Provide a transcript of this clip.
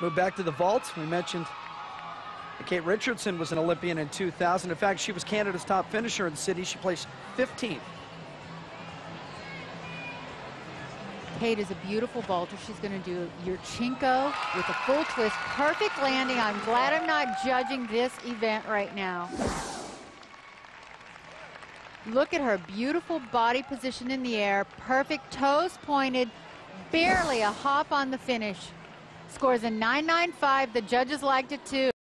Move back to the vault. We mentioned Kate Richardson was an Olympian in 2000. In fact, she was Canada's top finisher in the city. She placed 15th. Kate is a beautiful vaulter. She's going to do Yurchenko with a full twist. Perfect landing. I'm glad I'm not judging this event right now. Look at her beautiful body position in the air. Perfect toes pointed. Barely a hop on the finish. Scores a 9.95. The judges liked it too.